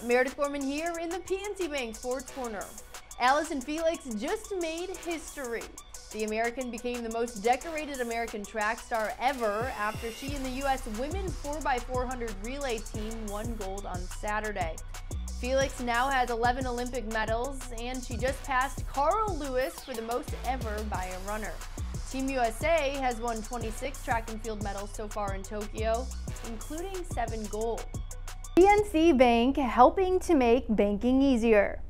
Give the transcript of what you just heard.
Meredith Gorman here in the PNC Bank Sports Corner. Allyson Felix just made history. The American became the most decorated American track star ever after she and the U.S. women's 4x400 relay team won gold on Saturday. Felix now has 11 Olympic medals, and she just passed Carl Lewis for the most ever by a runner. Team USA has won 26 track and field medals so far in Tokyo, including 7 gold. PNC Bank, helping to make banking easier.